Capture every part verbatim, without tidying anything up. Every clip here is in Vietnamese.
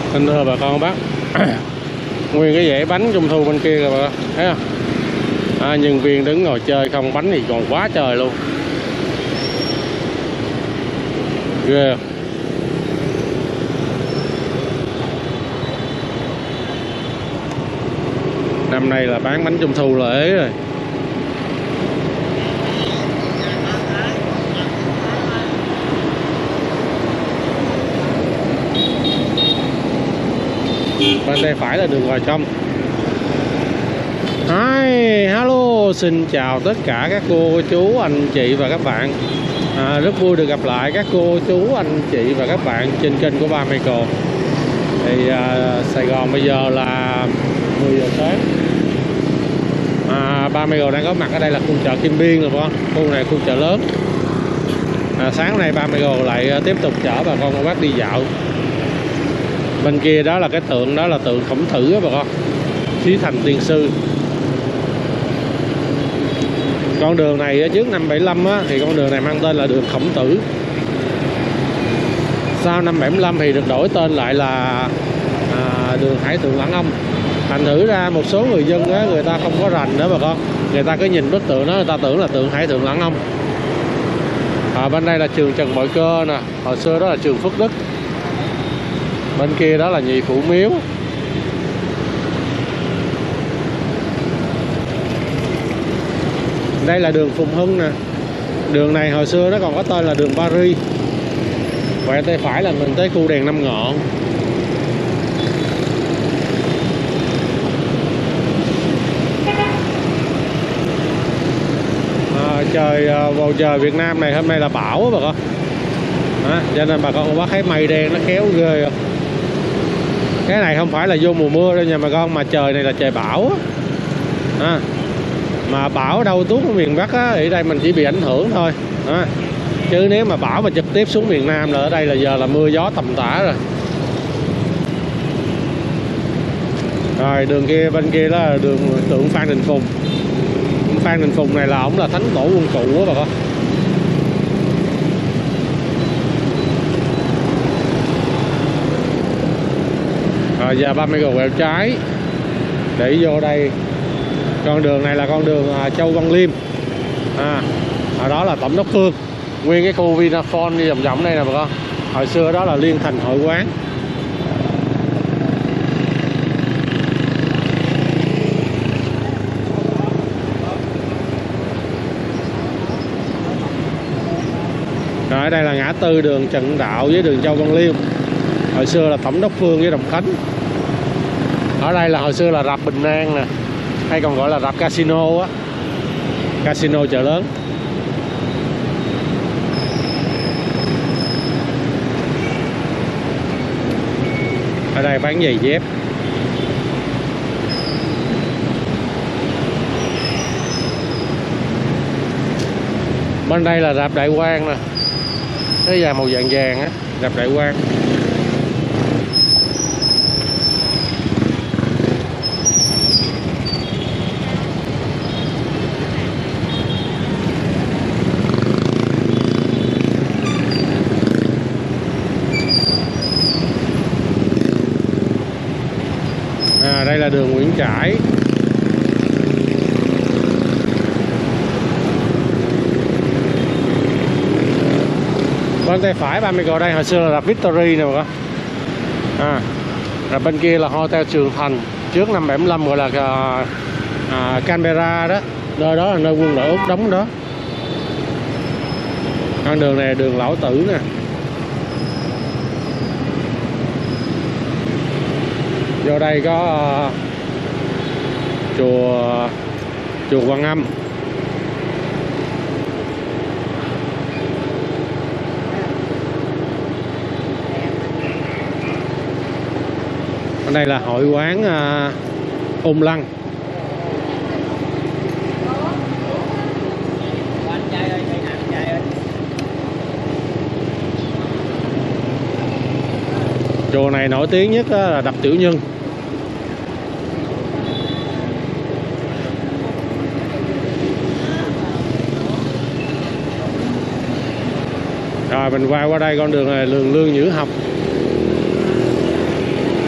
Xin thưa bà con bác, nguyên cái dãy bánh trung thu bên kia kìa bà con, thấy không? À, nhân viên đứng ngồi chơi không, bánh thì còn quá trời luôn. Ghê. Năm nay là bán bánh trung thu là ế rồi. Bên đây phải là đường vào trong. Hi, hello, xin chào tất cả các cô, chú, anh chị và các bạn. à, Rất vui được gặp lại các cô, chú, anh chị và các bạn trên kênh của ba Michael. Thì à, Sài Gòn bây giờ là mười giờ sáng. à, ba Michael đang có mặt ở đây là khu chợ Kim Biên rồi con. Khu này khu chợ lớn. à, Sáng nay ba Michael lại tiếp tục chở bà con cô bác đi dạo. Bên kia đó là cái tượng, đó là tượng Khổng Tử á bà con, Chí Thành Tiên Sư. Con đường này trước năm bảy lăm á, thì con đường này mang tên là đường Khổng Tử. Sau năm bảy lăm thì được đổi tên lại là à, đường Hải Thượng Lãn Ông. Thành thử ra một số người dân á, người ta không có rành nữa bà con. Người ta cứ nhìn bức tượng đó, người ta tưởng là tượng Hải Thượng Lãn Ông. à, Bên đây là trường Trần Bội Cơ nè, hồi xưa đó là trường Phước Đức. Bên kia đó là Nhị Phụ Miếu. Đây là đường Phùng Hưng nè. Đường này hồi xưa nó còn có tên là đường Paris. Quẹo tay phải là mình tới khu đèn Năm Ngọn. à, Trời, bầu trời Việt Nam này hôm nay là bão á bà con. à, Cho nên bà con không bác thấy mây đen nó kéo ghê không? Cái này không phải là vô mùa mưa đâu nha bà con, mà trời này là trời bão à. Mà bão đâu tuốt ở miền Bắc á, ở đây mình chỉ bị ảnh hưởng thôi à. Chứ nếu mà bão mà trực tiếp xuống miền Nam là ở đây là giờ là mưa gió tầm tã rồi. Rồi đường kia, bên kia đó là đường tượng Phan Đình Phùng. Phan Đình Phùng này là ổng là thánh tổ quân cụ á bà con. Rồi giờ ba mươi quẹo trái để vô đây. Con đường này là con đường Châu Văn Liêm à, ở đó là Tổng đốc Phương. Nguyên cái khu Vinaphone đi vòng vòng đây nè bà con. Hồi xưa đó là Liên Thành Hội Quán. Rồi ở đây là ngã tư đường Trần Đạo với đường Châu Văn Liêm. Hồi xưa là Tổng đốc Phương với Đồng Khánh. Ở đây là hồi xưa là rạp Bình An nè, hay còn gọi là rạp casino á, casino chợ lớn. Ở đây bán giày dép. Bên đây là rạp Đại Quang nè, cái vàng màu vàng vàng á, rạp Đại Quang. À, đây là đường Nguyễn Trãi. Bên tay phải ba mươi cầu đây hồi xưa là rạp Victory nè bà con. À, rồi bên kia là Hotel Trường Thành, trước năm bảy lăm gọi là à, Canberra đó. Nơi đó là nơi quân đội Úc đóng đó. Con đường này là đường Lão Tử nè. Vô đây có uh, chùa chùa Quan Âm. Ở đây là hội quán uh, Ung Lăng. Chùa này nổi tiếng nhất là đập Tiểu Nhân. Rồi mình qua qua đây con đường này đường Lương Nhữ Học.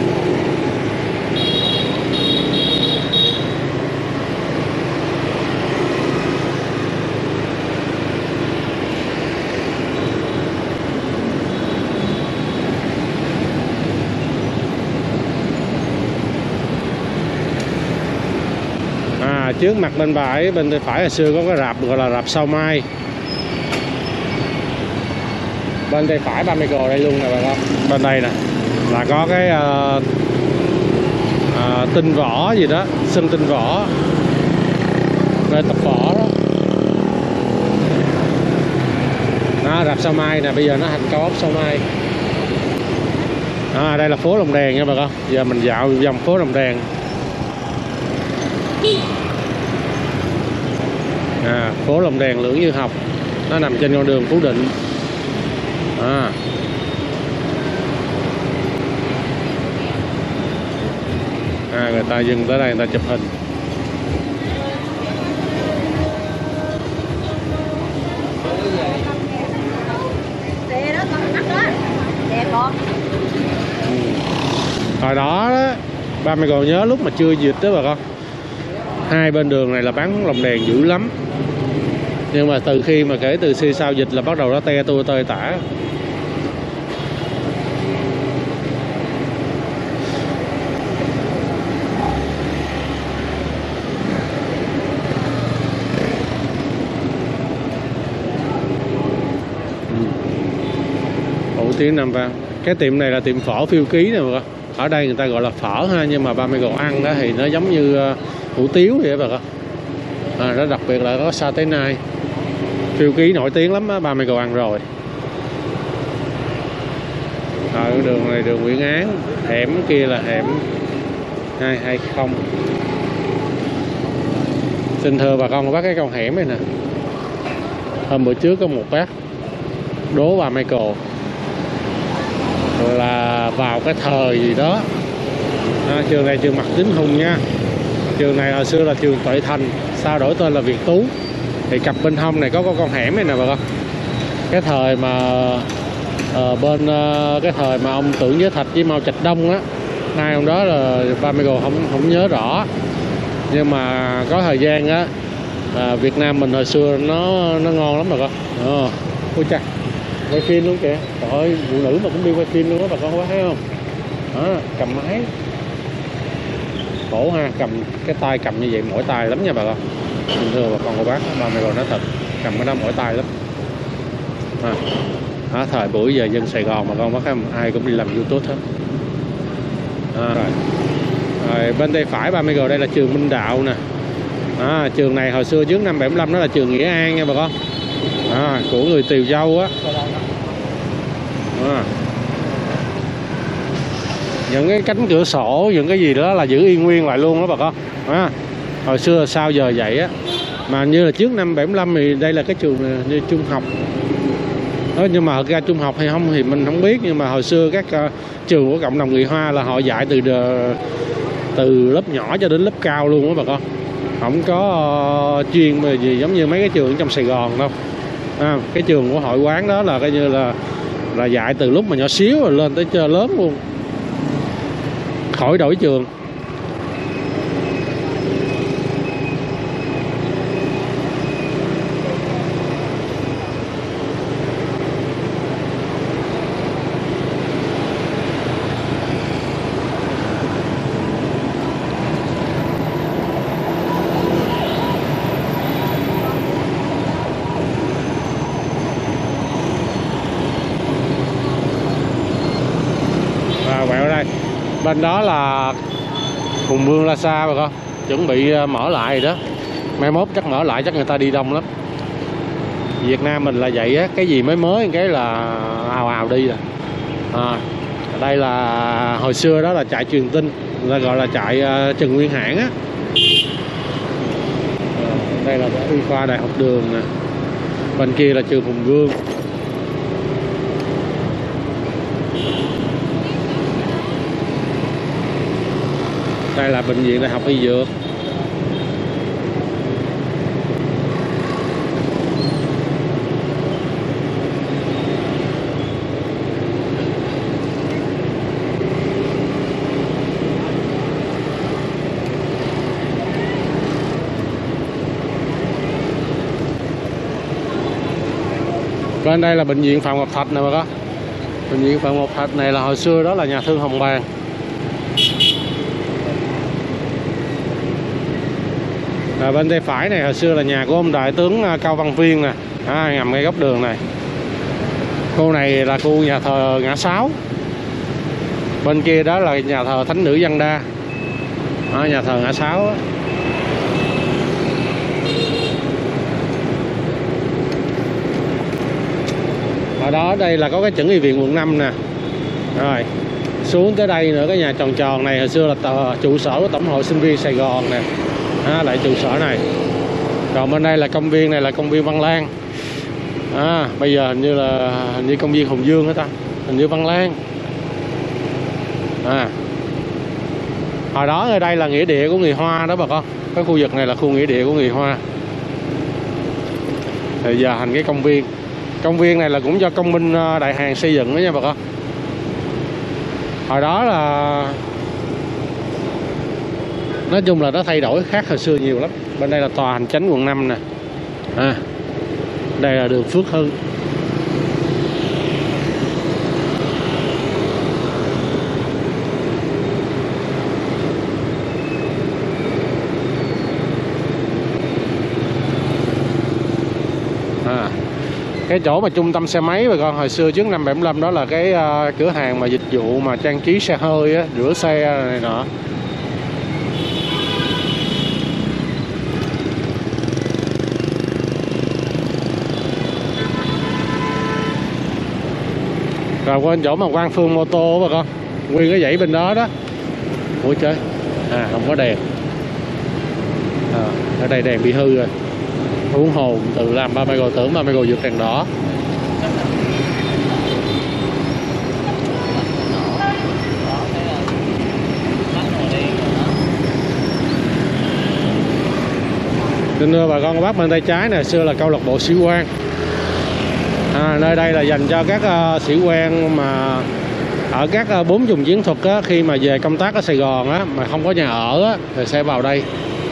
À, trước mặt bên phải bên tay phải hồi xưa có cái rạp gọi là rạp Sao Mai. Bên tay phải ba mươi cồ đây luôn nè bà con. Bên đây nè là có cái uh, uh, tinh võ gì đó, sân tinh võ, nơi tập võ đó. Đó, rạp Sao Mai nè, bây giờ nó thành cao ốc Sao Mai. À, đây là phố Lồng Đèn nha bà con. Giờ mình dạo vòng phố Lồng Đèn. À, phố Lồng Đèn Lưỡng Như Học, nó nằm trên con đường Phú Định. À, à người ta dừng tới đây người ta chụp hình. Hồi đó đó ba mẹ còn nhớ lúc mà chưa dịch đó bà con, hai bên đường này là bán lồng đèn dữ lắm. Nhưng mà từ khi mà kể từ khi sau dịch là bắt đầu nó te tua tơi tả. Hủ tiếu Nam Vang. Cái tiệm này là tiệm phở phiêu ký nè bà con. Ở đây người ta gọi là phở ha, nhưng mà ba mẹ còn ăn đó thì nó giống như uh, hủ tiếu vậy bà con. À, nó đặc biệt là có sa tế nai. Phiêu ký nổi tiếng lắm á, ba mẹ còn ăn rồi. Ở đường này đường Nguyễn Án, hẻm kia là hẻm hai hai không. Xin thưa bà con bác cái con hẻm này nè. Hôm bữa trước có một bác đố bà Michael là vào cái thời gì đó. À, trường này trường Mạc Tín Hùng nha. Trường này hồi xưa là trường Tuệ Thành, sau đổi tên là Việt Tú. Thì cặp bên hông này có, có con hẻm này nè bà con. Cái thời mà ở bên cái thời mà ông Tưởng Giới Thạch với Mao Trạch Đông á, hai ông đó là ba Michael không không nhớ rõ. Nhưng mà có thời gian á, à, Việt Nam mình hồi xưa nó nó ngon lắm bà con. Ờ, ôi cha, quay phim luôn kìa. Trời ơi, phụ nữ mà cũng đi quay phim luôn đó bà con, có thấy không? Đó, cầm máy. Khổ ha, cầm cái tay cầm như vậy mỏi tay lắm nha bà con. Bình thường bà con cô bác, ba mẹ còn nói thật, cầm cái đó mỏi tay lắm. À, đó, thời buổi giờ dân Sài Gòn mà con bác không, ai cũng đi làm YouTube hết. À, rồi. Rồi bên tay phải ba mươi đây là trường Minh Đạo nè. À, trường này hồi xưa trước năm bảy mươi lăm đó là trường Nghĩa An nha bà con. À, của người Tiều Dâu á. À, những cái cánh cửa sổ, những cái gì đó là giữ yên nguyên lại luôn đó bà con. À, hồi xưa là sao giờ vậy á. Mà như là trước năm bảy mươi lăm thì đây là cái trường như trung học. Đó, nhưng mà ra trung học hay không thì mình không biết. Nhưng mà hồi xưa các uh, trường của cộng đồng người Hoa là họ dạy từ uh, từ lớp nhỏ cho đến lớp cao luôn đó bà con. Không có uh, chuyên mà gì giống như mấy cái trường trong Sài Gòn đâu. À, cái trường của Hội Quán đó là coi như là là dạy từ lúc mà nhỏ xíu rồi lên tới chơi lớn luôn, khỏi đổi trường. Bên đó là Hùng Vương La Sa bà con, chuẩn bị mở lại rồi đó. Mai mốt chắc mở lại chắc người ta đi đông lắm. Việt Nam mình là vậy á, cái gì mới mới cái là ào ào đi rồi. À, đây là hồi xưa đó là trại Truyền Tinh, là gọi là trại uh, Trần Nguyên Hãn á. À, đây là y khoa Đại học Đường nè. Bên kia là trường Hùng Vương. Đây là bệnh viện Đại học Y Dược. Bên đây là bệnh viện Phạm Ngọc Thạch nè bà con. Bệnh viện Phạm Ngọc Thạch này là hồi xưa đó là nhà thương Hồng Bàng. À, bên tay phải này hồi xưa là nhà của ông đại tướng Cao Văn Viên nè, à, nằm ngay góc đường này. Khu này là khu nhà thờ Ngã Sáu. Bên kia đó là nhà thờ Thánh Nữ Văn Đa, à, nhà thờ Ngã Sáu đó. Ở đó đây là có cái chuẩn y viện quận năm nè. Rồi xuống tới đây nữa, cái nhà tròn tròn này hồi xưa là tờ, trụ sở của Tổng hội Sinh viên Sài Gòn nè, à, lại trụ sở này. Còn bên đây là công viên này là công viên Văn Lang. À, bây giờ hình như là hình như công viên Hùng Dương hả ta, hình như Văn Lang. À, hồi đó ở đây là nghĩa địa của người Hoa đó bà con. Cái khu vực này là khu nghĩa địa của người Hoa. Bây giờ thành cái công viên. Công viên này là cũng do công binh Đại Hàn xây dựng đó nha bà con. Hồi đó là nói chung là nó thay đổi khác hồi xưa nhiều lắm. Bên đây là tòa hành chánh quận năm nè. À, đây là đường Phước Hưng. À, cái chỗ mà trung tâm xe máy bà con, hồi xưa trước năm bảy mươi lăm đó là cái uh, cửa hàng mà dịch vụ mà trang trí xe hơi á, rửa xe này nọ. Rồi qua chỗ mà Quang Phương mô tô bà con, nguyên cái dãy bên đó đó. Ủa trời, à không có đèn. À, ở đây đèn bị hư rồi. Huống hồ tự làm ba Michael, tưởng ba Michael vượt đèn đỏ. Xin thưa bà con cô bác, bên tay trái này xưa là câu lạc bộ sĩ quan. À, nơi đây là dành cho các uh, sĩ quan mà ở các uh, bốn vùng chiến thuật á, khi mà về công tác ở Sài Gòn á, mà không có nhà ở á, thì sẽ vào đây.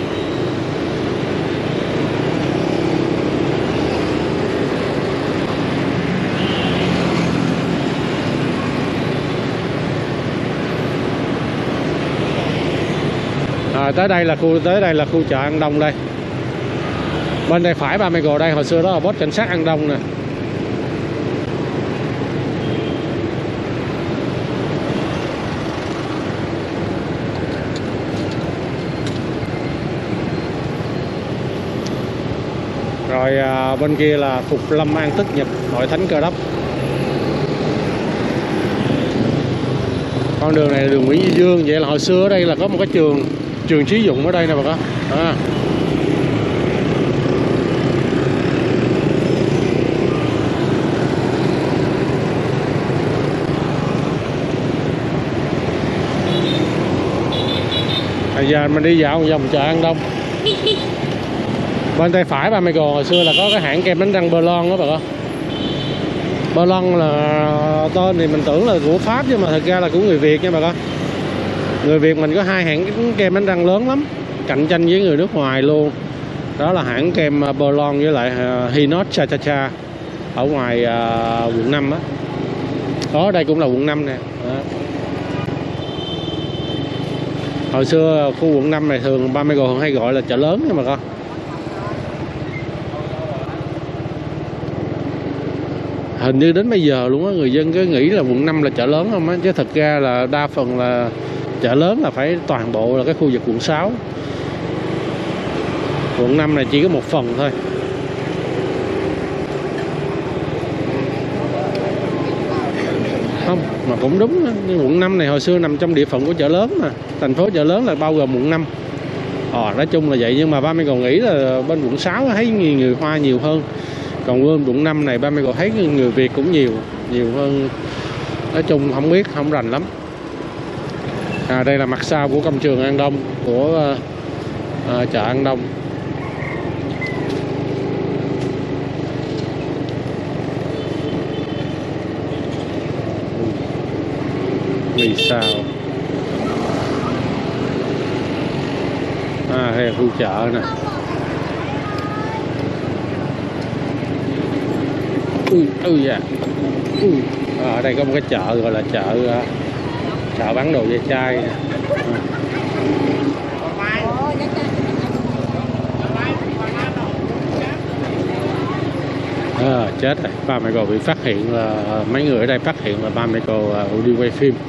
À, tới đây là khu tới đây là khu chợ An Đông đây. Bên đây phải ba Michael đây, hồi xưa đó là post cảnh sát An Đông nè. Rồi à, bên kia là Phục Lâm An Tức Nhật Hội Thánh Cơ Đốc. Con đường này là đường Nguyễn Duy Dương. Vậy là hồi xưa ở đây là có một cái trường trường sử dụng ở đây nè bà con. À. Bây giờ mình đi dạo vòng chợ An Đông. Bên tay phải ba Michael hồi xưa là có cái hãng kem đánh răng Bellon đó bà con. Bellon là tên thì mình tưởng là của Pháp nhưng mà thật ra là của người Việt nha bà con. Người Việt mình có hai hãng kem đánh răng lớn lắm, cạnh tranh với người nước ngoài luôn. Đó là hãng kem Bellon với lại Hinot Cha Cha Cha ở ngoài uh, quận năm á. Đó, đây cũng là quận năm nè. Đó. Hồi xưa khu quận năm này thường ba Michael hay gọi là chợ lớn nha bà con. Hình như đến bây giờ luôn á, người dân cứ nghĩ là quận năm là chợ lớn không á, chứ thật ra là đa phần là chợ lớn là phải toàn bộ là cái khu vực quận sáu. Quận năm này chỉ có một phần thôi. Không, mà cũng đúng đó. Quận năm này hồi xưa nằm trong địa phận của chợ lớn mà. Thành phố chợ lớn là bao gồm quận năm. Ờ, nói chung là vậy, nhưng mà ba Michael còn nghĩ là bên quận sáu thấy người, người Hoa nhiều hơn. Còn bên quận năm này ba Michael thấy người Việt cũng nhiều, nhiều hơn. Nói chung không biết, không rành lắm. À, đây là mặt sau của công trường An Đông, của à, chợ An Đông. Vì sao? À, đây là khu chợ nè. Ui, ui da. Ui. À, ở đây có một cái chợ gọi là chợ chợ bán đồ ve chai nè. À, chết rồi, ba Michael bị phát hiện là mấy người ở đây phát hiện là ba Michael uh, đi quay phim.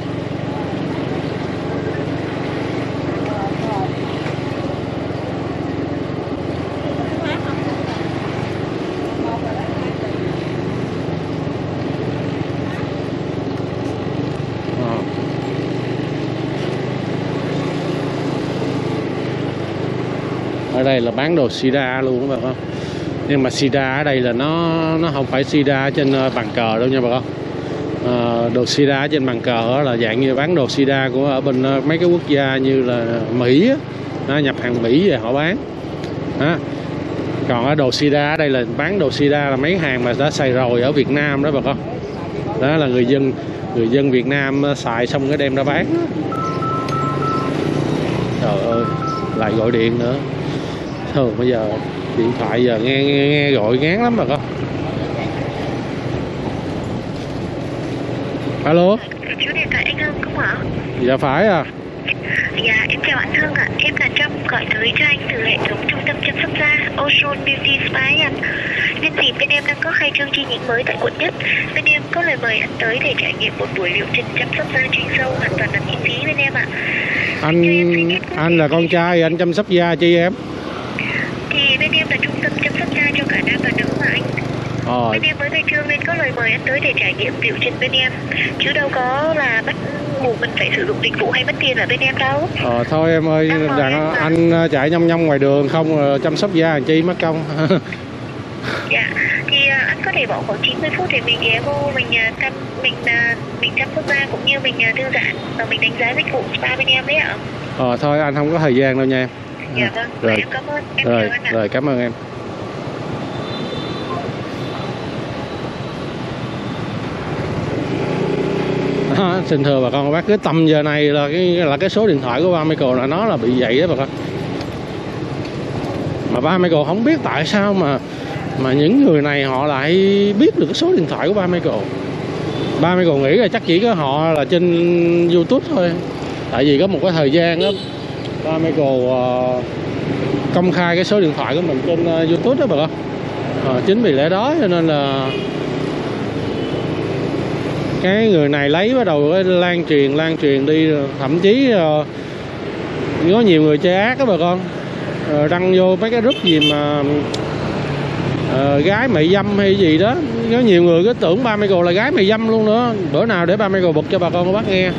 Ở đây là bán đồ sida luôn các bà con. Nhưng mà sida ở đây là nó nó không phải sida trên bàn cờ đâu nha bà con. À, đồ sida trên bàn cờ là dạng như bán đồ sida của ở bên mấy cái quốc gia như là Mỹ á, nhập hàng Mỹ về họ bán đó. Còn ở đồ sida ở đây là bán đồ sida là mấy hàng mà đã xài rồi ở Việt Nam đó bà con. Đó là người dân người dân Việt Nam xài xong cái đem ra bán đó. Trời ơi, lại gọi điện nữa. Thường bây giờ điện thoại giờ nghe nghe, nghe gọi ngán lắm bà con. Alo. Chú điện thoại anh Hưng không hả? Dạ phải à. Dạ em chào anh Hưng ạ. À. Em là Trâm gọi tới cho anh từ hệ thống trung tâm chăm sóc da Ozone Beauty Spa anh. Nhân dịp bên em đang có khai trương chi nhánh mới tại quận nhất. Bên em có lời mời anh tới để trải nghiệm một buổi liệu trình chăm sóc da chuyên sâu hoàn toàn là miễn phí bên em ạ. À. Anh anh là con trai, anh chăm sóc da chi em? Thì bên em là trung tâm chăm sóc da cho cả nam và nữ mà anh. Ờ. Bên em mới khai trương nên có lời mời anh tới để trải nghiệm liệu trình bên em. Chứ đâu có là bắt buộc mình phải sử dụng dịch vụ hay mất tiền ở bên em đâu. Ờ thôi em ơi, đàn anh chạy nhông nhông ngoài đường không chăm sóc da làm chi mất công. Dạ, thì uh, anh có thể bỏ khoảng chín mươi phút để mình ghé vô mình uh, chăm mình uh, mình chăm sóc da cũng như mình uh, thư giãn và mình đánh giá dịch vụ spa bên em đấy ạ. Ờ thôi anh không có thời gian đâu nha em. Dạ vâng, rồi em cảm ơn em. Rồi, anh ạ. Rồi cảm ơn em. Đó, xin thưa bà con bác, cái tầm giờ này là cái là cái số điện thoại của ba Michael là nó là bị vậy đó bà con. Mà ba Michael không biết tại sao mà mà những người này họ lại biết được cái số điện thoại của ba Michael. Ba Michael nghĩ là chắc chỉ có họ là trên YouTube thôi. Tại vì có một cái thời gian đó ba Michael uh, công khai cái số điện thoại của mình trên uh, YouTube đó bà con. uh, Chính vì lẽ đó cho nên là cái người này lấy bắt đầu lan truyền lan truyền đi, thậm chí uh, có nhiều người chơi ác đó bà con, uh, đăng vô mấy cái group gì mà uh, gái mại dâm hay gì đó. Có nhiều người cứ tưởng ba Michael là gái mại dâm luôn nữa. Bữa nào để ba Michael bật cho bà con cô bác nghe.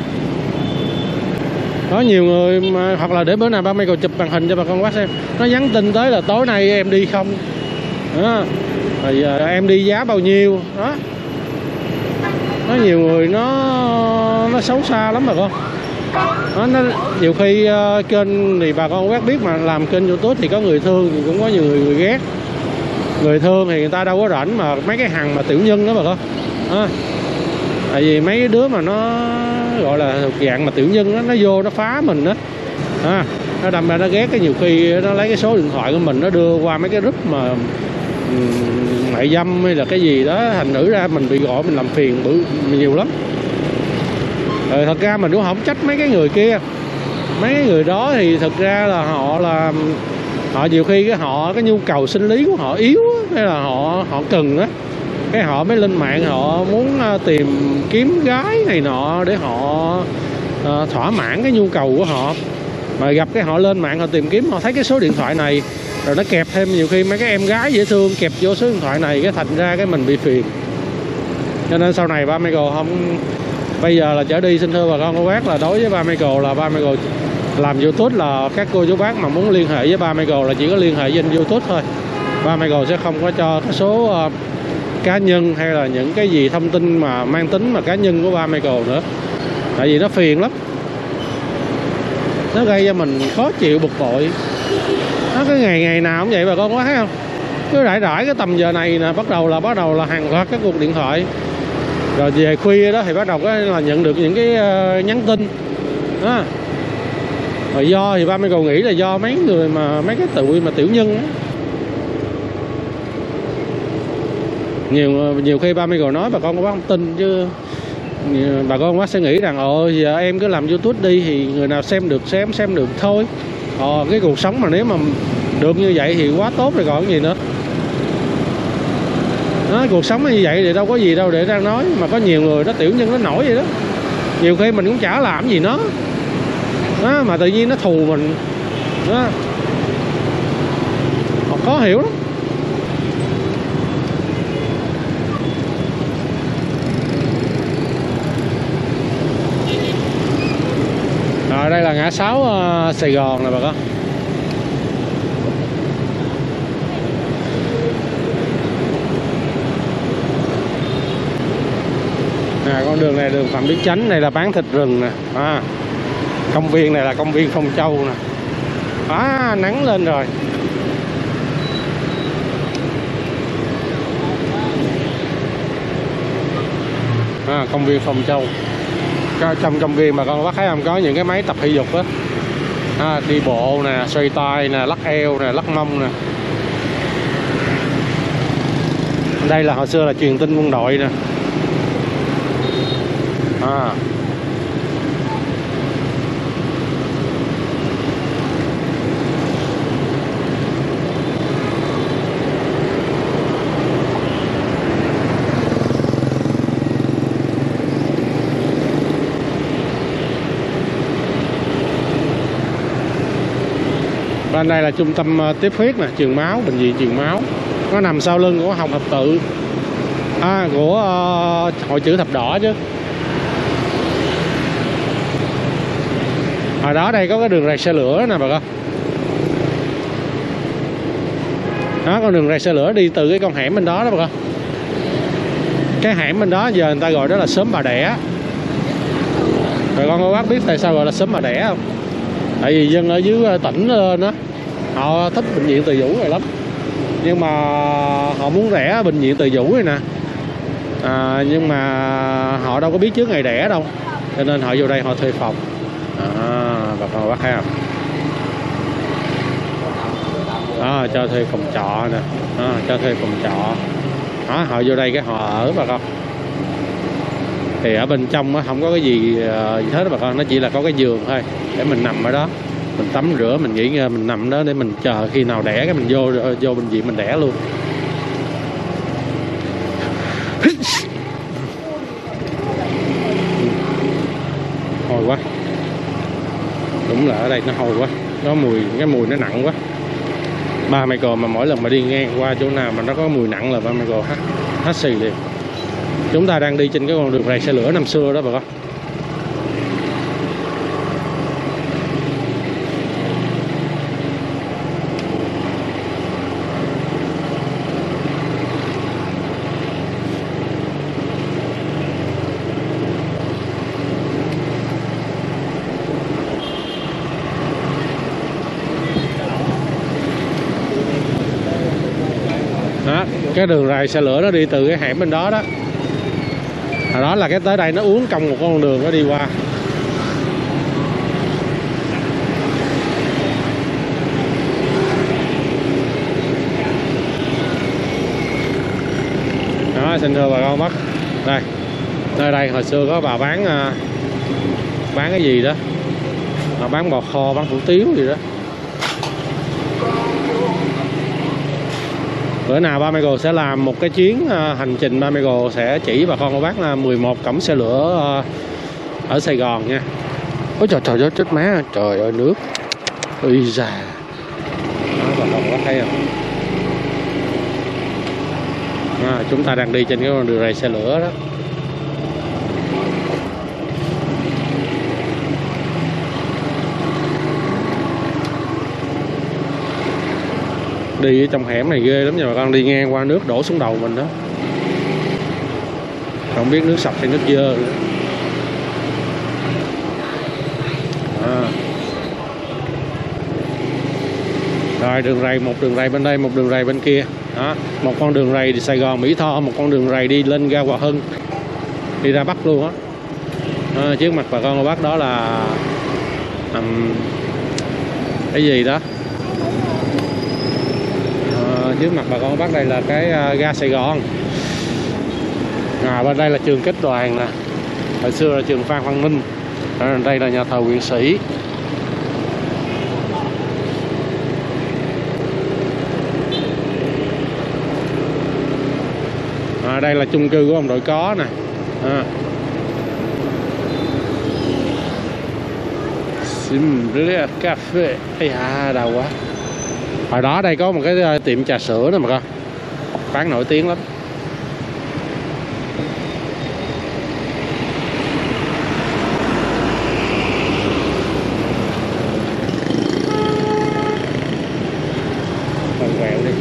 Có nhiều người mà, hoặc là để bữa nào ba Michael chụp màn hình cho bà con bác xem. Nó nhắn tin tới là tối nay em đi không đó, rồi em đi giá bao nhiêu đó. Có nhiều người nó nó xấu xa lắm bà con. Nó, nó nhiều khi uh, kênh thì bà con bác biết mà làm kênh YouTube thì có người thương thì cũng có nhiều người, người ghét. Người thương thì người ta đâu có rảnh mà mấy cái thằng mà tiểu nhân đó bà con à, tại vì mấy đứa mà nó gọi là thuộc dạng mà tiểu nhân đó, nó vô nó phá mình đó à, nó đâm ra nó ghét. Cái nhiều khi nó lấy cái số điện thoại của mình nó đưa qua mấy cái group mà mại dâm hay là cái gì đó, thành nữ ra mình bị gọi mình làm phiền bự nhiều lắm. Rồi thật ra mình cũng không trách mấy cái người kia. Mấy cái người đó thì thật ra là họ là họ nhiều khi cái họ cái nhu cầu sinh lý của họ yếu hay là họ họ cần đó, cái họ mới lên mạng họ muốn tìm kiếm gái này nọ để họ uh, thỏa mãn cái nhu cầu của họ. Mà gặp cái họ lên mạng họ tìm kiếm, họ thấy cái số điện thoại này rồi nó kẹp thêm nhiều khi mấy cái em gái dễ thương kẹp vô số điện thoại này, cái thành ra cái mình bị phiền. Cho nên sau này ba Michael không, bây giờ là trở đi xin thưa bà con cô bác là đối với ba Michael là ba Michael làm YouTube là các cô chú bác mà muốn liên hệ với ba Michael là chỉ có liên hệ trên YouTube thôi. Ba Michael sẽ không có cho cái số uh, cá nhân hay là những cái gì thông tin mà mang tính mà cá nhân của ba Michael nữa. Tại vì nó phiền lắm, nó gây cho mình khó chịu bực bội. Nó cái ngày ngày nào cũng vậy bà con có thấy không? Cứ rải rải cái tầm giờ này nè bắt đầu là bắt đầu là hàng loạt các cuộc điện thoại. Rồi về khuya đó thì bắt đầu có là nhận được những cái uh, nhắn tin đó. Rồi do thì ba Michael nghĩ là do mấy người mà mấy cái tụi mà tiểu nhân á. Nhiều nhiều khi ba Michael nói bà con có bác không tin chứ bà con bác sẽ nghĩ rằng ồ giờ em cứ làm YouTube đi thì người nào xem được xem xem được thôi. Ờ cái cuộc sống mà nếu mà được như vậy thì quá tốt rồi còn gì nữa. Đó, cuộc sống như vậy thì đâu có gì đâu để đang nói, mà có nhiều người nó tiểu nhân nó nổi vậy đó, nhiều khi mình cũng chả làm gì nó đó, mà tự nhiên nó thù mình đó, họ khó hiểu lắm. Rồi đây là ngã sáu uh, Sài Gòn nè bà con. À, con đường này đường Phạm Đức Chánh, này là bán thịt rừng nè. À, công viên này là công viên Phong Châu nè. À, nắng lên rồi. À, công viên Phong Châu. Trong công viên mà con bác thấy không, có những cái máy tập thể dục á. À, đi bộ nè, xoay tay nè, lắc eo nè, lắc mông nè. Đây là hồi xưa là truyền tin quân đội nè. À. Bên đây là trung tâm tiếp huyết nè, truyền máu, bệnh viện truyền máu. Nó nằm sau lưng của Hồng Thập Tự. À, của uh, Hội Chữ Thập Đỏ chứ. Hồi đó đây có cái đường ray xe lửa nè bà con. Đó, con đường ray xe lửa đi từ cái con hẻm bên đó đó bà con. Cái hẻm bên đó giờ người ta gọi đó là xóm Bà Đẻ. Bà con có bác biết tại sao gọi là xóm Bà Đẻ không? Tại vì dân ở dưới tỉnh lên đó, họ thích bệnh viện Từ Dũ này lắm, nhưng mà họ muốn rẻ bệnh viện Từ Dũ này nè, à, nhưng mà họ đâu có biết trước ngày đẻ đâu, cho nên họ vô đây họ thuê phòng. À, bà con bác thấy không? Đó, cho thuê phòng trọ nè, đó, cho thuê phòng trọ. Đó, họ vô đây cái họ ở bà con. Thì ở bên trong nó không có cái gì, gì hết đó bà con, nó chỉ là có cái giường thôi để mình nằm ở đó, mình tắm rửa, mình nghỉ ngơi, mình nằm đó để mình chờ khi nào đẻ cái mình vô vô bệnh viện mình đẻ luôn. Hồi quá, đúng là ở đây nó hồi quá, nó mùi, cái mùi nó nặng quá. Ba Michael mà mỗi lần mà đi ngang qua chỗ nào mà nó có mùi nặng là ba Michael hát hát xì liền. Chúng ta đang đi trên cái con đường ray xe lửa năm xưa đó bà con. Đó, cái đường ray xe lửa nó đi từ cái hẻm bên đó đó. Hồi đó là cái tới đây nó uốn cong một con đường nó đi qua. Đó, xin thưa bà con bác. Đây, nơi đây hồi xưa có bà bán bán cái gì đó, bà bán bò kho, bán hủ tiếu gì đó. Bữa nào ba Michael sẽ làm một cái chuyến hành trình, ba Michael sẽ chỉ bà con cô bác là mười một cổng xe lửa ở Sài Gòn nha. Ôi trời trời ơi, chết má, trời ơi nước. Ui già. Đó, bà con có thấy không? À, chúng ta đang đi trên cái con đường ray xe lửa đó. Đi ở trong hẻm này ghê lắm nha bà con, đi ngang qua nước đổ xuống đầu mình đó. Không biết nước sạch hay nước dơ nữa. À. Rồi đường ray, một đường ray bên đây, một đường ray bên kia. Đó, một con đường ray đi Sài Gòn Mỹ Tho, một con đường ray đi lên ga Hòa Hưng, đi ra Bắc luôn á. À, trước mặt bà con cô bác đó là um, cái gì đó. Trước mặt bà con bác đây là cái uh, ga Sài Gòn. À, bên đây là trường Kết Đoàn nè, hồi xưa là trường Phan Văn Minh. À, đây là nhà thờ Nguyễn Sĩ. đây là chung cư của ông đội có nè. À. Simple Cafe. Ây da, đau quá. Hồi đó đây có một cái tiệm trà sữa nữa mà con, bán nổi tiếng lắm. Còn quẹo đi.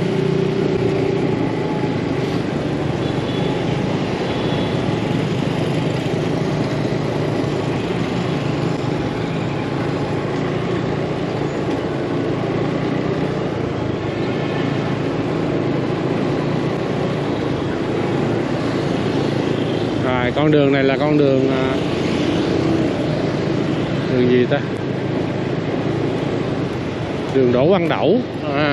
Rồi, con đường này là con đường đường gì ta? Đường Đỗ Văn Đẩu. À.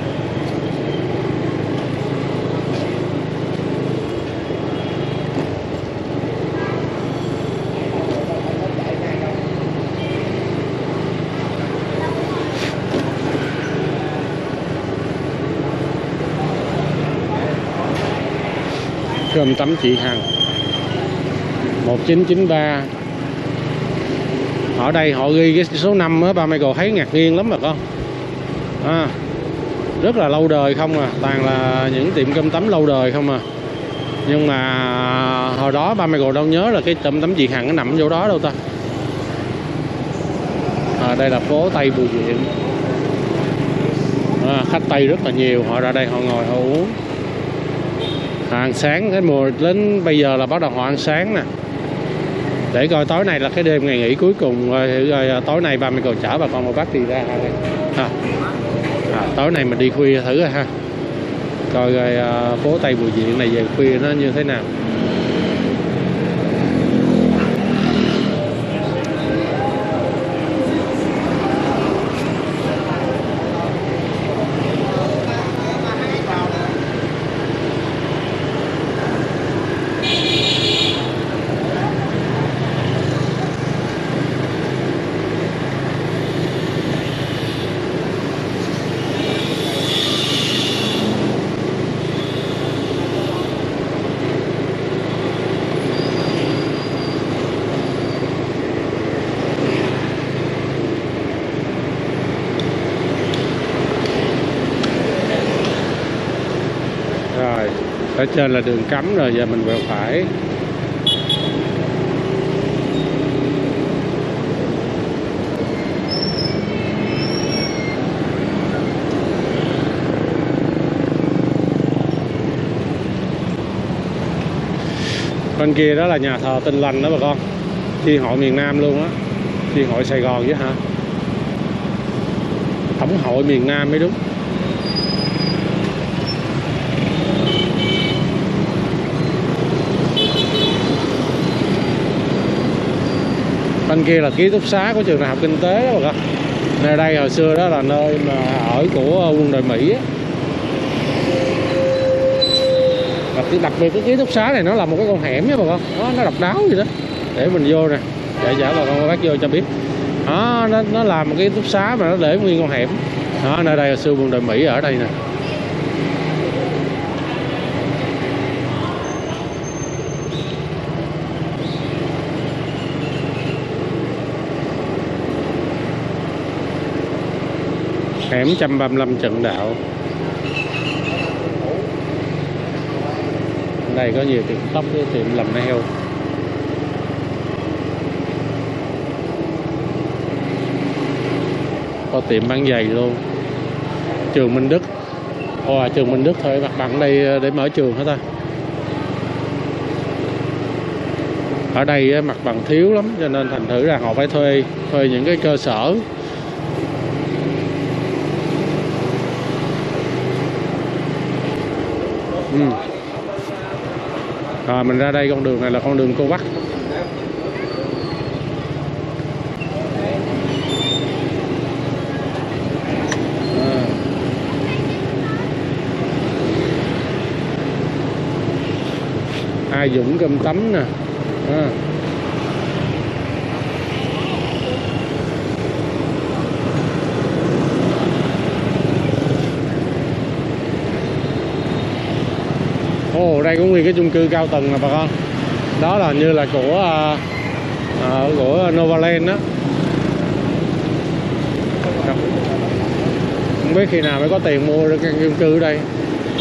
Cơm tấm chị Hằng một chín chín ba. Ở đây họ ghi cái số năm á, ba Michael thấy ngạc nhiên lắm mà con. À, rất là lâu đời không à, toàn là những tiệm cơm tấm lâu đời không à. Nhưng mà hồi đó ba Michael đâu nhớ là cái cơm tấm chị Hằng nó nằm chỗ đó đâu ta. À, đây là phố Tây Bùi Viện. À, khách Tây rất là nhiều, họ ra đây họ ngồi họ uống. Họ ăn sáng, cái mùa đến bây giờ là bắt đầu họ ăn sáng nè. Để coi tối nay là cái đêm ngày nghỉ cuối cùng rồi, rồi tối nay ba Michael chở bà con một bác đi ra đây. À, à, tối nay mình đi khuya thử rồi ha. Coi rồi à, phố Tây Bùi Viện này về khuya nó như thế nào. Rồi, ở trên là đường cấm rồi, giờ mình quẹo phải. Bên kia đó là nhà thờ Tin Lành đó bà con, chi hội miền Nam luôn á, chi hội Sài Gòn chứ hả? Tổng hội miền Nam mới đúng. Bên kia là ký túc xá của trường đại học kinh tế đó bà con. Nơi đây hồi xưa đó là nơi mà ở của quân đội Mỹ á. Đặc biệt cái ký túc xá này nó là một cái con hẻm nha bà con, nó, nó độc đáo gì đó. Để mình vô nè, để chở bà con bác vô cho biết. Đó, nó, nó làm một cái ký túc xá mà nó để nguyên con hẻm. Đó, nơi đây hồi xưa quân đội Mỹ ở đây nè. Hẻm một trăm ba mươi lăm Trần Đạo. Đây có nhiều tiệm tóc với tiệm làm nail. Có tiệm bán giày luôn. Trường Minh Đức. Ồ, trường Minh Đức thôi, mặt bằng đây để mở trường hả ta? Ở đây mặt bằng thiếu lắm cho nên thành thử ra họ phải thuê thuê những cái cơ sở. Ừ. Rồi mình ra đây, con đường này là con đường Cô Bắc. À. Ai Dũng cơm tấm nè. À. Ồ, đây đây cũng nguyên cái chung cư cao tầng nè bà con. Đó là như là của uh, của Novaland đó. Không biết khi nào mới có tiền mua được căn chung cư ở đây.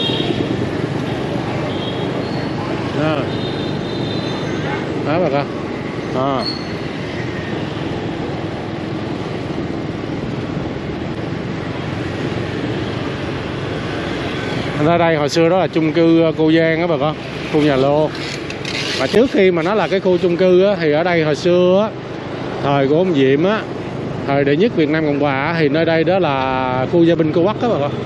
Đó, đó bà con. À. Ở đây hồi xưa đó là chung cư Cô Giang đó bà con, khu nhà lô. Mà trước khi mà nó là cái khu chung cư á, thì ở đây hồi xưa á, thời của ông Diệm á, thời đệ nhất Việt Nam Cộng Hòa á, thì nơi đây đó là khu gia binh Cô Bắc đó bà con.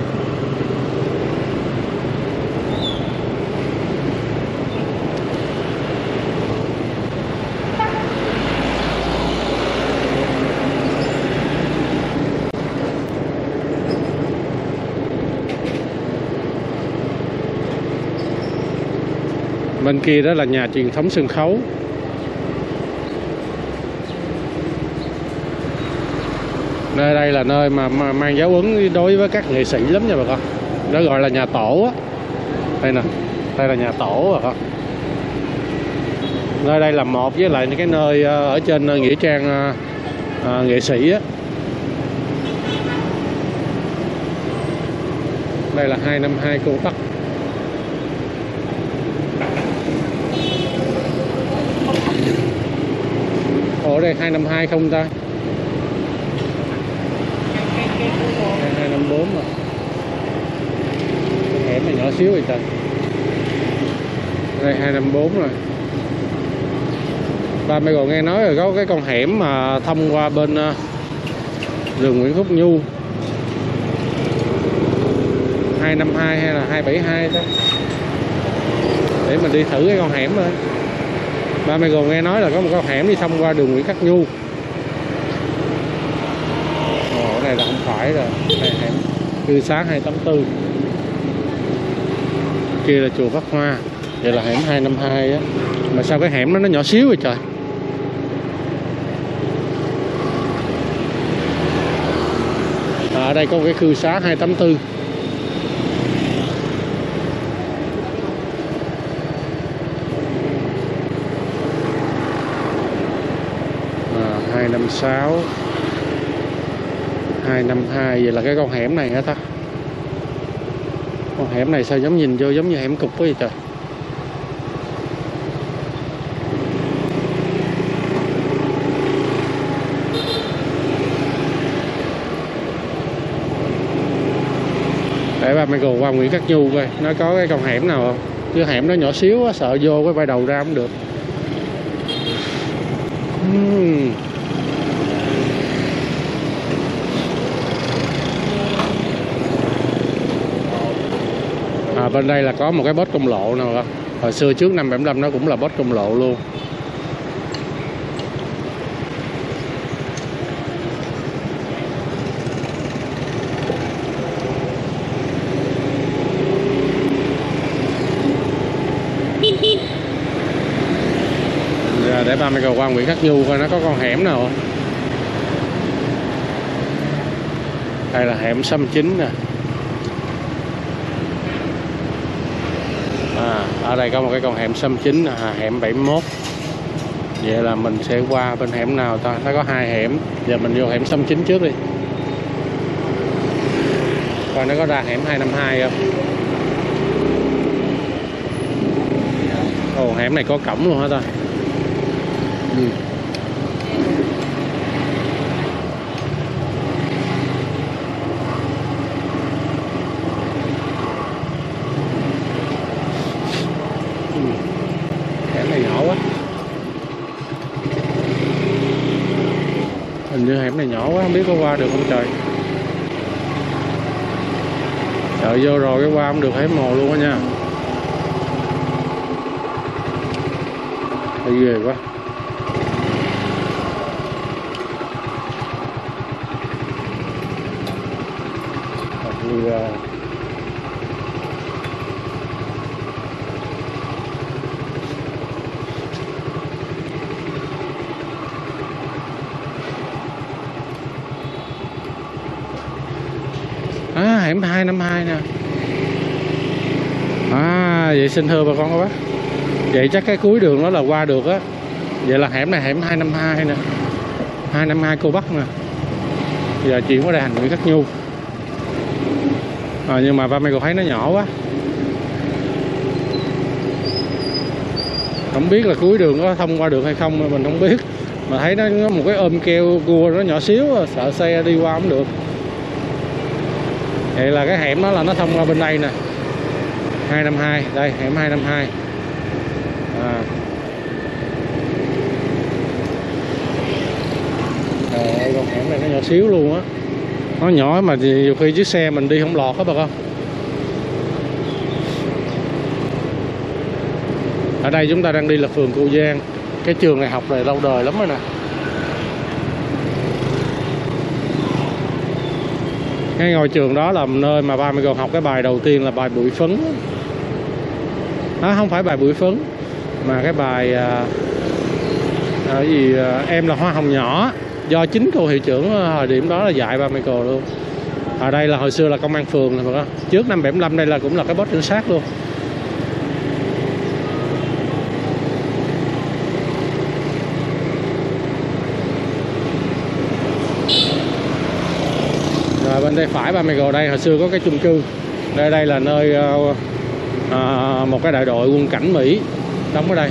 Bên kia đó là nhà truyền thống sân khấu. Nơi đây là nơi mà, mà mang dấu ấn đối với các nghệ sĩ lắm nha bà con. Nó gọi là nhà tổ á. Đây nè, đây là nhà tổ bà con. Nơi đây là một với lại cái nơi ở trên nghĩa trang uh, nghệ sĩ á. Đây là hai năm hai Cô Bắc. Ở đây hai năm hai không ta? hai năm bốn rồi. Cái hẻm này nhỏ xíu rồi trời. Đây hai năm bốn rồi. Ba mẹ còn nghe nói rồi có cái con hẻm mà thông qua bên uh, đường Nguyễn Phúc Nhu. hai năm hai hay là hai bảy hai đó. Để mình đi thử cái con hẻm thôi. Ba mẹ còn nghe nói là có một con hẻm đi thông qua đường Nguyễn Khắc Nhu. Ồ, cái này là không phải rồi. Đây hẻm cư xá hai tám tư. Kia là chùa Pháp Hoa. Vậy là hẻm hai năm hai á. Mà sao cái hẻm đó nó nhỏ xíu vậy trời. À, ở đây có một cái cư xá hai tám tư. hai năm sáu, hai năm hai. Vậy là cái con hẻm này hả ta? Con hẻm này sao giống nhìn vô giống như hẻm cục quá vậy trời. Để ba Michael qua Nguyễn Khắc Nhu coi nó có cái con hẻm nào không. Cái hẻm nó nhỏ xíu quá, sợ vô cái bay đầu ra không được. uhm. À, bên đây là có một cái bốt công lộ nè. Hồi xưa trước năm bảy mươi lăm nó cũng là bốt công lộ luôn. Giờ để ba mẹ cầu qua Nguyễn Khắc Nhu coi nó có con hẻm nào không. Đây là hẻm Sâm Chính nè. À, ở đây có một cái con hẻm Sâm Chính, à, hẻm bảy mươi mốt. Vậy là mình sẽ qua bên hẻm nào ta? Nó có hai hẻm. Giờ mình vô hẻm Sâm Chính trước đi. Coi nó có ra hẻm hai năm hai không. Ồ, hẻm này có cổng luôn hả ta? Ừ. Hẻm này nhỏ quá. Hình như hẻm này nhỏ quá, không biết có qua được không trời. Trời, vô rồi cái qua không được hẻm mồ luôn á nha. Thấy ghê quá. Như uh... à, hẻm hai năm hai nè. À, vậy xin thưa bà con các bác, vậy chắc cái cuối đường đó là qua được á. Vậy là hẻm này hẻm hai năm hai nè, hai năm hai Cô Bắc nè. Giờ chuyển qua đây Hành Nguyễn Khắc Nhu. À, nhưng mà ba mẹ còn thấy nó nhỏ quá, không biết là cuối đường có thông qua được hay không mình không biết. Mà thấy nó có một cái ôm keo cua nó nhỏ xíu, sợ xe đi qua không được. Vậy là cái hẻm đó là nó thông qua bên đây nè, hai năm hai, đây hẻm hai năm hai. À. Trời ơi, con hẻm này nó nhỏ xíu luôn á, nó nhỏ mà nhiều khi chiếc xe mình đi không lọt á bà con. Ở đây chúng ta đang đi là phường Cô Giang. Cái trường này học này lâu đời lắm rồi nè. Cái ngôi trường đó là nơi mà ba mẹ con học cái bài đầu tiên là bài bụi phấn. Đó, không phải bài bụi phấn mà cái bài à, à, gì à, em là hoa hồng nhỏ, do chính cô hiệu trưởng thời điểm đó là dạy ba mẹ cô luôn. Ở đây là hồi xưa là công an phường này, mà trước năm bảy mươi lăm đây là cũng là cái post cảnh sát luôn. Rồi bên tay phải ba mẹ cô đây hồi xưa có cái chung cư. Đây đây là nơi à, một cái đại đội quân cảnh Mỹ đóng ở đây.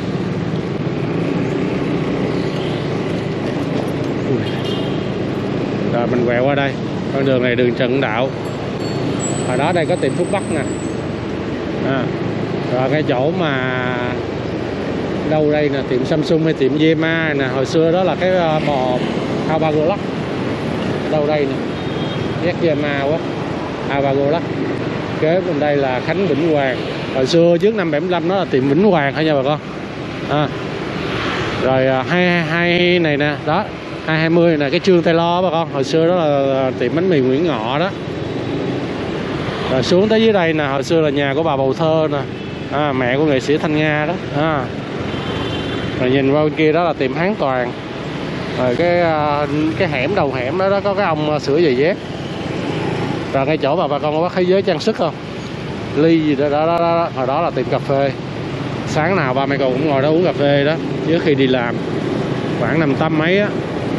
Rồi mình quẹo qua đây, con đường này đường Trần Đạo. Ở đó đây có tiệm Phúc Bắc nè. À, rồi cái chỗ mà đâu đây nè, tiệm Samsung hay tiệm Zema nè, hồi xưa đó là cái bò Albagola. Đâu đây nè, ghét Zema quá, Albagola. Kế bên đây là Khánh Vĩnh Hoàng. Hồi xưa trước năm bảy mươi lăm đó là tiệm Vĩnh Hoàng thôi nha bà con. À. Rồi hai hai này nè, đó hai hai mươi này cái Trương Taylor bà con, hồi xưa đó là tiệm bánh mì Nguyễn Ngọ đó. Rồi xuống tới dưới đây nè, hồi xưa là nhà của bà Bầu Thơ nè, à, mẹ của nghệ sĩ Thanh Nga đó. À. Rồi nhìn qua bên kia đó là tiệm Hán Toàn. Rồi cái cái hẻm đầu hẻm đó, đó có cái ông sửa giày dép. Rồi ngay chỗ mà bà con có thấy giới trang sức không, ly gì đó, đó, đó, đó. Hồi đó là tiệm cà phê, sáng nào ba mẹ con cũng ngồi đó uống cà phê đó trước khi đi làm, khoảng năm tám mấy á,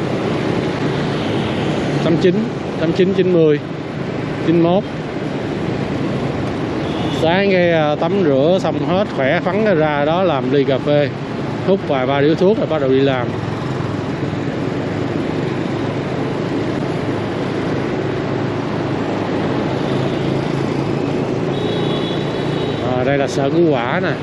tám chín, tám chín, chín mươi, chín mốt. Sáng cái tắm rửa xong hết khỏe phắn ra đó làm ly cà phê, hút vài ba điếu thuốc rồi bắt đầu đi làm. À, đây là sở Ngũ Quả nè.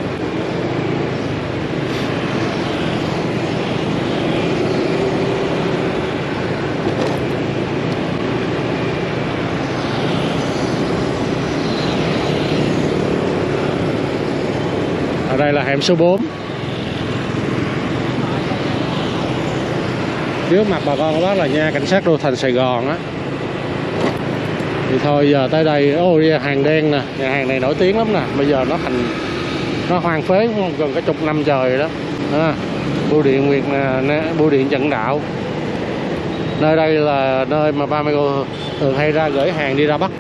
Ở đây là hẻm số bốn. Trước mặt bà con đó là nha cảnh sát đô thành Sài Gòn á. Thì thôi giờ tới đây, ôi hàng đen nè, nhà hàng này nổi tiếng lắm nè. Bây giờ nó thành, nó hoang phế cũng gần cái chục năm trời rồi đó. À, bưu điện Nguyệt nè, bưu điện Trần Đạo. Nơi đây là nơi mà ba mẹ cô thường hay ra gửi hàng đi ra Bắc.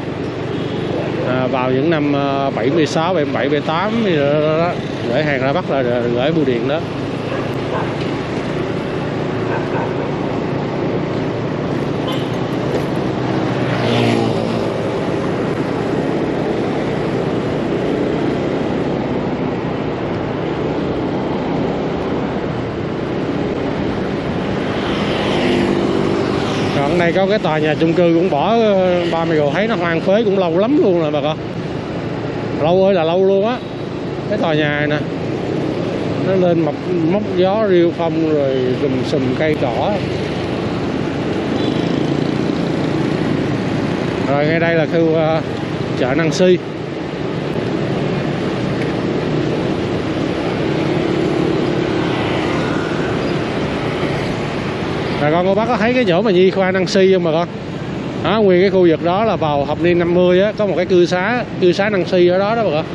À, vào những năm bảy mươi sáu, bảy mươi bảy, bảy mươi tám đó, đó, đó, gửi hàng ra Bắc là gửi bưu điện đó. Còn đây có cái tòa nhà chung cư cũng bỏ, ba mẹ cô thấy nó hoang phế cũng lâu lắm luôn rồi bà con. Lâu ơi là lâu luôn á. Cái tòa nhà này nè, nó lên mọc móc gió riêu phong rồi rùm sùm cây cỏ. Rồi ngay đây là khu uh, chợ Năng Si. Bà con cô bác có thấy cái chỗ mà Nhi Khoa Năng Si không bà con? Đó, nguyên cái khu vực đó là vào thập niên năm mươi á, có một cái cư xá, cư xá Năng Si ở đó đó bà con.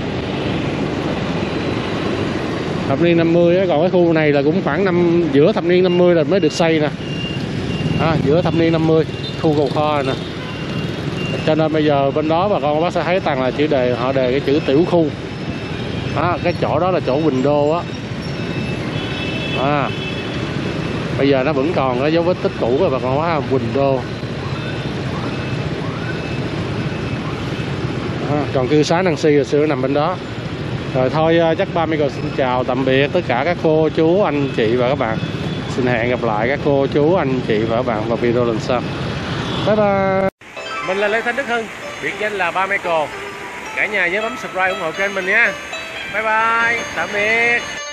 Thập niên năm mươi á, còn cái khu này là cũng khoảng năm giữa thập niên năm mươi là mới được xây nè. À, giữa thập niên năm mươi, khu cầu kho nè. Cho nên bây giờ bên đó bà con bác sẽ thấy rằng là chữ đề họ đề cái chữ tiểu khu. Đó, cái chỗ đó là chỗ window á. À, bây giờ nó vẫn còn cái dấu vết tích cũ rồi bà con bác không? Window. À, còn cư xá Nancy hồi xưa nằm bên đó. Rồi thôi chắc ba Michael xin chào tạm biệt tất cả các cô chú anh chị và các bạn. Xin hẹn gặp lại các cô chú anh chị và các bạn vào video lần sau. Bye bye. Mình là Lê Thanh Đức Hưng, biệt danh là ba Michael. Cả nhà nhớ bấm subscribe ủng hộ kênh mình nha. Bye bye, tạm biệt.